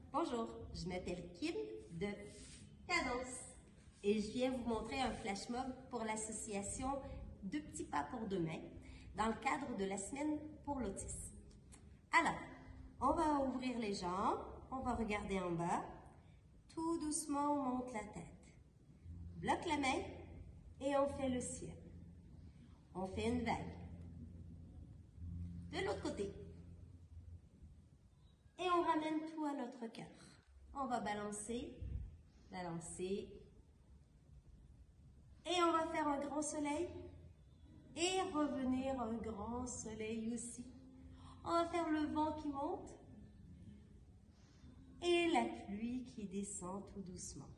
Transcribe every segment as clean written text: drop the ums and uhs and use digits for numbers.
Bonjour, je m'appelle Kim de Cadence et je viens vous montrer un flash mob pour l'association Deux petits pas pour demain dans le cadre de la semaine pour l'autisme. Alors, on va ouvrir les jambes, on va regarder en bas, tout doucement on monte la tête. On bloque la main et on fait le ciel. On fait une vague. De l'autre côté. Et on ramène tout à notre cœur. On va balancer, balancer. Et on va faire un grand soleil. Et revenir un grand soleil aussi. On va faire le vent qui monte. Et la pluie qui descend tout doucement.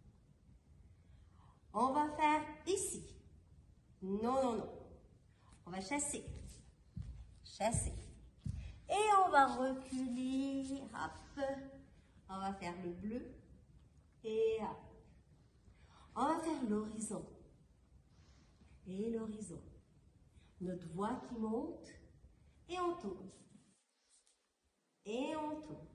On va faire ici. Non, non, non. On va chasser. Chasser. Et on va reculer, hop, on va faire le bleu, et hop. On va faire l'horizon, et l'horizon. Notre voix qui monte, et on tourne, et on tourne.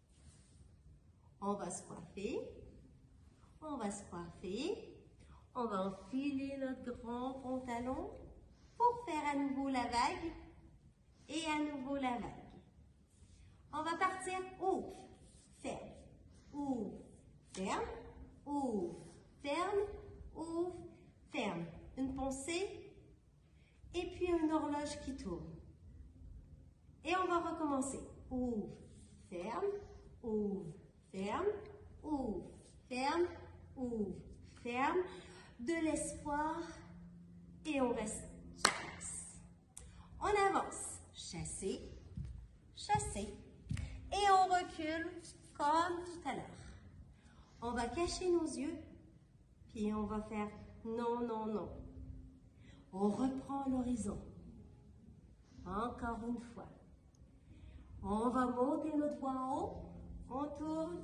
On va se coiffer, on va se coiffer, on va enfiler notre grand pantalon pour faire à nouveau la vague. Et à nouveau la vague. On va partir, ouvre, ferme, ouvre, ferme, ouvre, ferme, ouvre, ferme. Une pensée et puis une horloge qui tourne. Et on va recommencer. Ouvre, ferme, ouvre, ferme, ouvre, ferme, ouvre, ferme. De l'espoir et on reste sur place. On avance. Chasser, chasser, et on recule comme tout à l'heure. On va cacher nos yeux, puis on va faire non, non, non. On reprend l'horizon. Encore une fois. On va monter notre voix en haut, on tourne,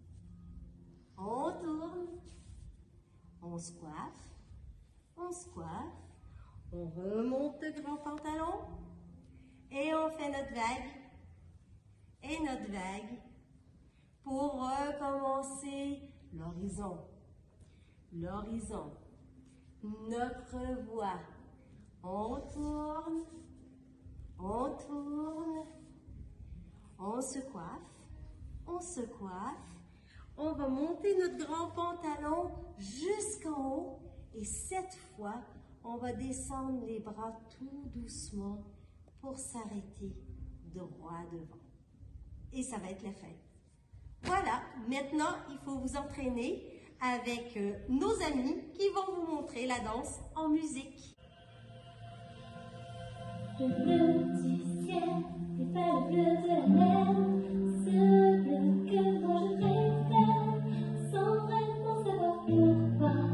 on tourne, on se coiffe, on remonte le grand pantalon. Et on fait notre vague, et notre vague, pour recommencer l'horizon. L'horizon, notre voix. On tourne, on tourne, on se coiffe, on va monter notre grand pantalon jusqu'en haut, et cette fois, on va descendre les bras tout doucement, pour s'arrêter droit devant. Et ça va être la fin. Voilà, maintenant, il faut vous entraîner avec nos amis qui vont vous montrer la danse en musique. Le bleu du ciel n'est pas le bleu de la mer, ce bleu que moi je préfère, sans vraiment savoir pourquoi.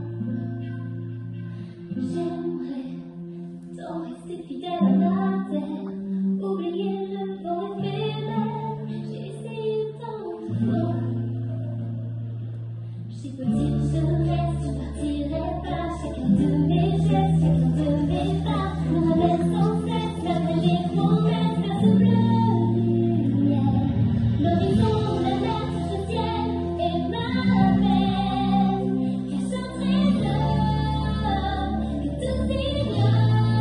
J'aimerais tant rester fidèle à ma terre, oublier le vent éphémère. J'ai essayé tant de fois. J'ai beau dire je reste, je partirai pas. Chacun de mes gestes, chacun de mes pas me ramène sans cesse vers les promesses, vers ce bleu lumière. L'horizon, la mer, ce ciel et ma peine. Cache un trésor que tout ignore.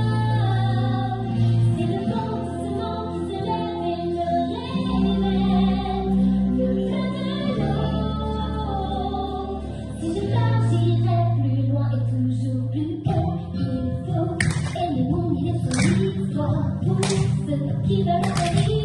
C'est le vent qui se lève et me révèle le bleu de l'eau. Si je pars, j'irai plus loin et toujours plus haut. Il faut aimer mon idée sur l'histoire pour ceux qui veulent la vie.